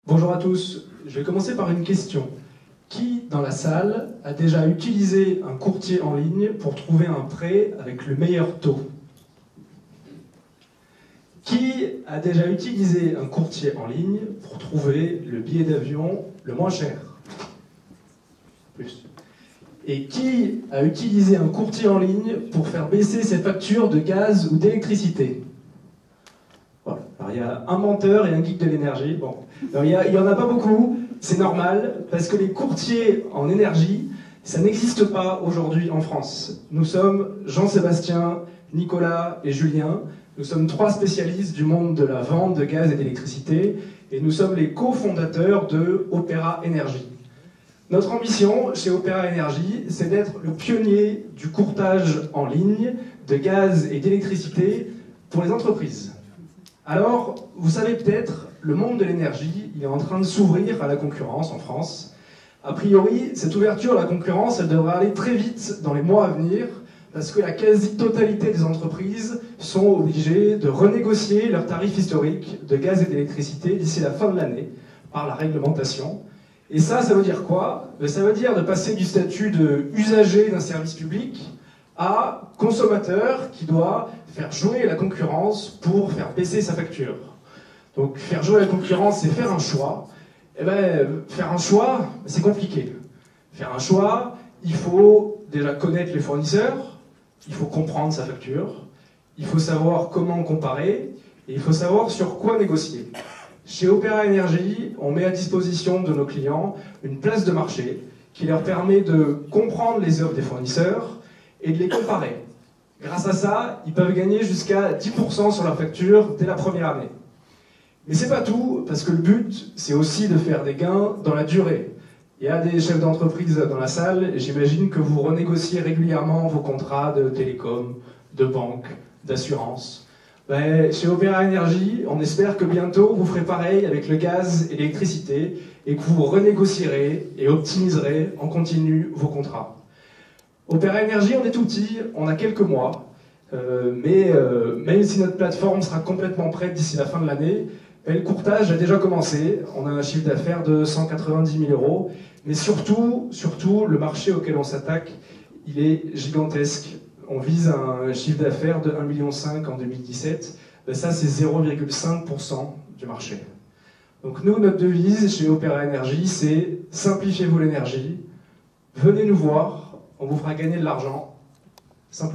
Bonjour à tous, je vais commencer par une question. Qui, dans la salle, a déjà utilisé un courtier en ligne pour trouver un prêt avec le meilleur taux? Qui a déjà utilisé un courtier en ligne pour trouver le billet d'avion le moins cher? Plus. Et qui a utilisé un courtier en ligne pour faire baisser ses factures de gaz ou d'électricité? Voilà. Alors, il y a un menteur et un geek de l'énergie. Bon. Alors, il n'y en a pas beaucoup, c'est normal, parce que les courtiers en énergie, ça n'existe pas aujourd'hui en France. Nous sommes Jean-Sébastien, Nicolas et Julien. Nous sommes trois spécialistes du monde de la vente de gaz et d'électricité, et nous sommes les cofondateurs de Opéra Énergie. Notre ambition chez Opéra Énergie, c'est d'être le pionnier du courtage en ligne de gaz et d'électricité pour les entreprises. Alors, vous savez peut-être, le monde de l'énergie, il est en train de s'ouvrir à la concurrence en France. A priori, cette ouverture à la concurrence, elle devrait aller très vite dans les mois à venir, parce que la quasi-totalité des entreprises sont obligées de renégocier leurs tarifs historiques de gaz et d'électricité d'ici la fin de l'année, par la réglementation. Et ça veut dire quoi? Ça veut dire de passer du statut de usager d'un service public à consommateur qui doit faire jouer la concurrence pour faire baisser sa facture. Donc faire jouer la concurrence, c'est faire un choix. Eh bien, faire un choix, c'est compliqué. Faire un choix, il faut déjà connaître les fournisseurs, il faut comprendre sa facture, il faut savoir comment comparer, et il faut savoir sur quoi négocier. Chez Opéra Énergie, on met à disposition de nos clients une place de marché qui leur permet de comprendre les offres des fournisseurs et de les comparer. Grâce à ça, ils peuvent gagner jusqu'à 10% sur leur facture dès la première année. Mais c'est pas tout, parce que le but, c'est aussi de faire des gains dans la durée. Il y a des chefs d'entreprise dans la salle, et j'imagine que vous renégociez régulièrement vos contrats de télécom, de banque, d'assurance. Chez Opéra Énergie, on espère que bientôt vous ferez pareil avec le gaz et l'électricité, et que vous renégocierez et optimiserez en continu vos contrats. Opéra Énergie, on est tout petit, on a quelques mois, mais même si notre plateforme sera complètement prête d'ici la fin de l'année, le courtage a déjà commencé. On a un chiffre d'affaires de 190 000 €, mais surtout, le marché auquel on s'attaque, il est gigantesque. On vise un chiffre d'affaires de 1,5 million en 2017. Ça, c'est 0,5% du marché. Donc nous, notre devise chez Opéra Énergie, c'est « Simplifiez-vous l'énergie, venez nous voir, on vous fera gagner de l'argent, simplement ».